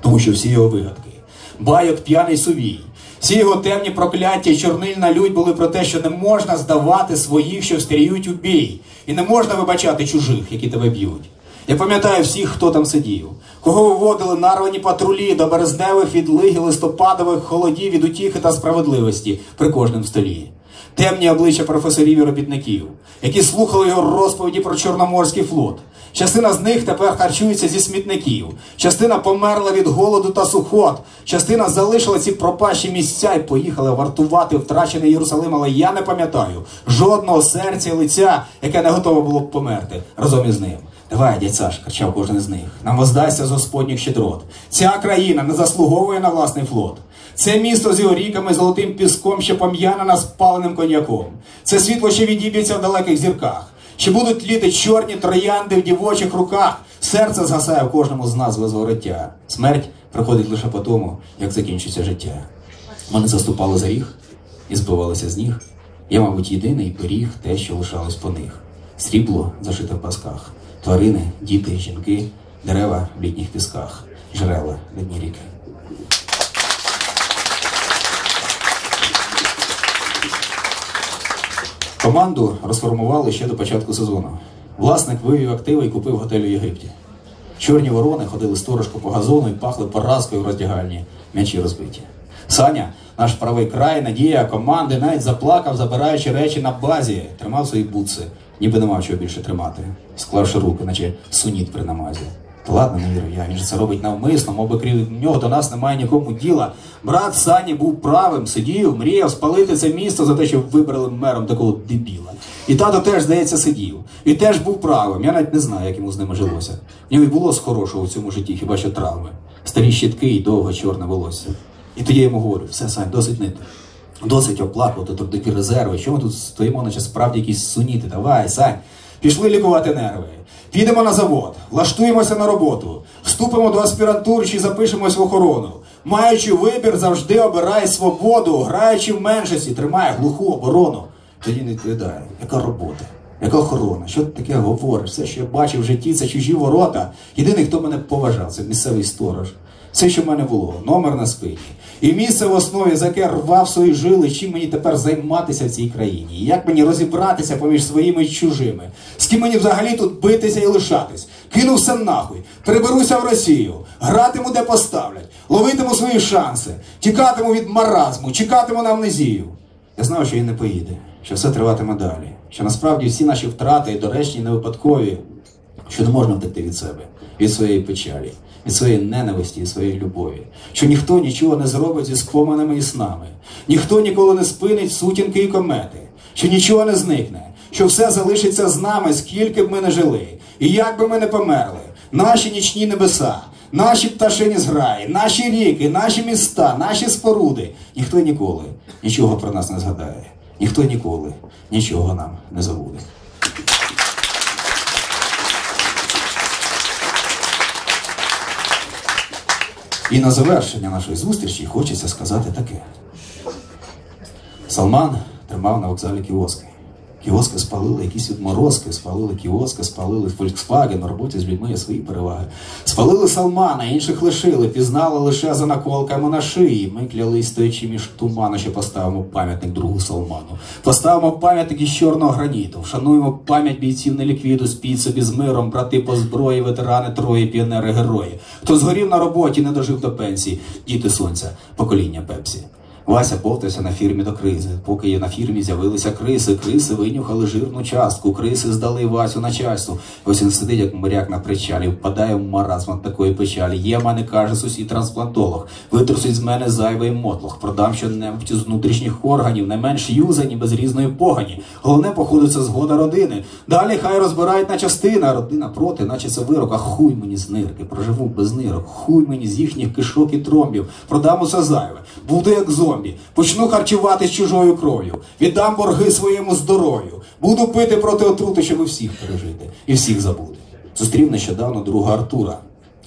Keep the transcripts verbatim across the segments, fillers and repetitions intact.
Тому що всі його вигадки, байок п'яний сувій, всі його темні прокляття і чорнильна лють були про те, що не можна здавати своїх, що встріють у бій. І не можна вибачати чужих, які тебе б'ють. Я пам'ятаю всіх, хто там сидів. Кого виводили нарвані патрулі до березневих відлиг і листопадових холодів від утіхи та справедливості при кожному столі. Темні обличчя професорів і робітників, які слухали його розповіді про Чорноморський флот. Частина з них тепер харчується зі смітників. Частина померла від голоду та сухот. Частина залишила ці пропащі місця і поїхала вартувати втрачений Єрусалим. Але я не пам'ятаю жодного серця і лиця, яке не готове було б померти разом із ним. Давай, дядь Саш, кричав кожен з них, нам воздасться з Господніх щедрот. Ця країна не заслуговує на власний флот. Це місто з його ріками, золотим піском, ще пом'яне спаленим коньяком. Це світло ще відіб'ється в далеких зірках. Ще будуть тліти чорні троянди в дівочих руках. Серце згасає в кожному з нас без вороття. Смерть приходить лише по тому, як закінчиться життя. Вони заступали за ріг і збивалися з ніг. Я, мабуть, єдиний пиріг те, що лишалось по них. Срібло зашите в пасках. Тварини, діти, жінки, дерева в літніх пісках, джерела на дні ріки. Команду розформували ще до початку сезону. Власник вивів активи і купив готель у Єгипті. Чорні ворони ходили сторожко по газону і пахли поразкою в роздягальні, м'ячі розбиті. Саня, наш правий край, надія команди, навіть заплакав, забираючи речі на базі, тримав свої бутси, ніби не мав чого більше тримати, склавши руки, наче суніт при намазі. Та ладно, не вірю я, він же це робить навмисно, мов би крім нього до нас немає нікому діла. Брат Сані був правим, сидів, мріяв спалити це місто за те, що вибрали мером такого дебіла. І тато теж, здається, сидів. І теж був правим, я навіть не знаю, як йому з ними жилося. В нього й було з хорошого в цьому житті, хіба що травми. Старі щітки і довге чорне волосся. І тоді я йому говорю, все, Сань, досить нити. Досить оплакувати такі резерви. Що ми тут стоїмо, наче справді якісь суніти? Давай, Сань, пішли лікувати нерви. Підемо на завод, влаштуємося на роботу, вступимо до аспірантури чи запишемось в охорону. Маючи вибір, завжди обирай свободу, граючи в меншості, тримай глуху оборону. Тоді не відповідає, яка робота, яка охорона, що ти таке говориш? Все, що я бачив в житті, це чужі ворота. Єдиний, хто мене поважав, це місцевий сторож. Все, що в мене було, номер на спині. І місце в основі, за яке рвав свої жили, чим мені тепер займатися в цій країні. І як мені розібратися поміж своїми і чужими. З ким мені взагалі тут битися і лишатись. Кину все нахуй, переберуся в Росію, гратиму де поставлять, ловитиму свої шанси, тікатиму від маразму, чекатиму на амнезію. Я знав, що він не поїде, що все триватиме далі. Що насправді всі наші втрати доречні і не випадкові. Що не можна втекти від себе, від своєї печалі, від своєї ненависті і своєї любові. Що ніхто нічого не зробить зі споминами і снами. Ніхто ніколи не спинить сутінки і комети. Що нічого не зникне. Що все залишиться з нами, скільки б ми не жили. І як би ми не померли. Наші нічні небеса, наші пташині зграї, наші ріки, наші міста, наші споруди. Ніхто ніколи нічого про нас не згадає. Ніхто ніколи нічого нам не забуде. І на завершення нашої зустрічі хочеться сказати таке. Салман тримав на вокзалі кіоски. Кіоски спалили, якісь відморозки, спалили кіоски, спалили Volkswagen, на роботі з людьми є свої переваги. Спалили Салмана, інших лишили, пізнали лише за наколками на шиї. Ми клялись, стоячи між туману, що поставимо пам'ятник другу Салману. Поставимо пам'ятник із чорного граніту, вшануємо пам'ять бійців неліквіду, спіть собі з миром, брати по зброї, ветерани Трої, піонери, герої. Хто згорів на роботі, не дожив до пенсії, діти сонця, покоління Пепсі. Вася повтався на фірмі до кризи. Поки на фірмі з'явилися криси, криси винюхали жирну частку, криси здали Васю начальству. Ось він сидить, як моряк на причалі, впадає в маразм від такої печалі. Є в мене, каже сусід трансплантолог, витрусить з мене зайвий мотлох, продам що-небудь з внутрішніх органів, не менш юзані, без різної погані. Головне, походу, це згода родини. Далі хай розбирають на частини, а родина проти, наче це вирок. А хуй мені з нирки, проживу без нирок, хуй мені з їхніх кишок і тромбів, продам усе зайве, буду як зомбі. Почну харчувати з чужою кров'ю, віддам борги своєму здоров'ю, буду пити проти отрути, щоб всіх пережити і всіх забути. Зустрів нещодавно друга Артура.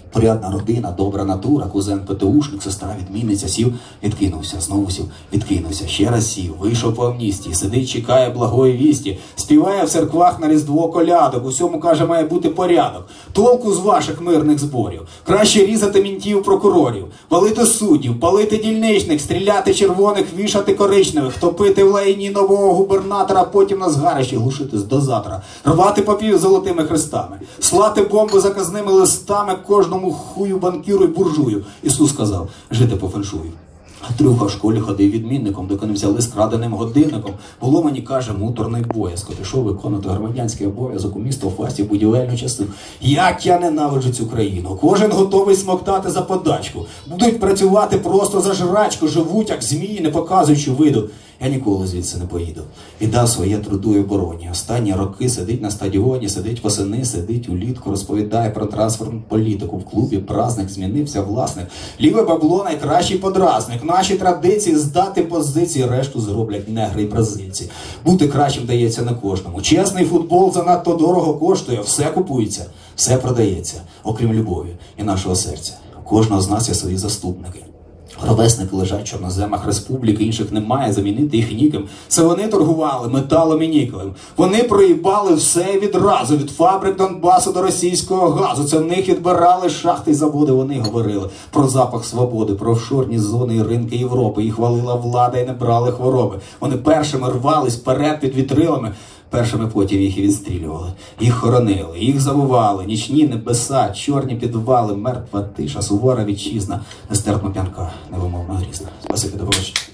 Порядна родина, добра натура, кузен ПТУшник, сестра відмінниця, сів, відкинувся, знову сів, відкинувся, ще раз сів, вийшов по амністії, сидить, чекає благої вісті, співає в церквах на Різдво колядок, усьому, каже, має бути порядок. Толку з ваших мирних зборів, краще різати мінтів прокурорів, валити суддів, палити дільничних, стріляти червоних, вішати коричневих, топити в лайні нового губернатора, потім на згарищі глушити з дозатора, рвати попів золотими хрестами, слати бомби заказними листами кожному хую, банкіру й буржую. Ісус сказав, жити по феншую. А Трюха в школі ходив відмінником, доки не взяли з краденим годинником. Було мені, каже, муторний боязко. Пішов виконувати громадянський обов'язок у місто Фасті в будівельну частину. Як я ненавиджу цю країну. Кожен готовий смоктати за подачку. Будуть працювати просто за жрачку, живуть як змії, не показуючи виду. Я ніколи звідси не поїду. Віддав своє труду і обороні. Останні роки сидить на стадіоні, сидить восени, сидить улітку, розповідає про трансферну політику. В клубі праздник, змінився власник. Ліве бабло найкращий подразник. Наші традиції здати позиції, решту зроблять негри й бразильці. Бути кращим дається не кожному. Чесний футбол занадто дорого коштує, все купується, все продається, окрім любові і нашого серця. У кожного з нас є свої заступники. Ровесники лежать в чорноземах республіки, інших немає, замінити їх ніким. Це вони торгували металом і нікелем. Вони проїбали все відразу, від фабрик Донбасу до російського газу. Це в них відбирали шахти й заводи, вони говорили про запах свободи, про офшорні зони і ринки Європи. Їх валила влада і не брали хвороби. Вони першими рвались вперед під вітрилами, першими потім їх і відстрілювали. Їх хоронили, їх забували, нічні небеса, чорні підвали, мертва тиша, сувора вітчизна, нестерпно п'янка, невимовно грізна. Спасибі, до побачення.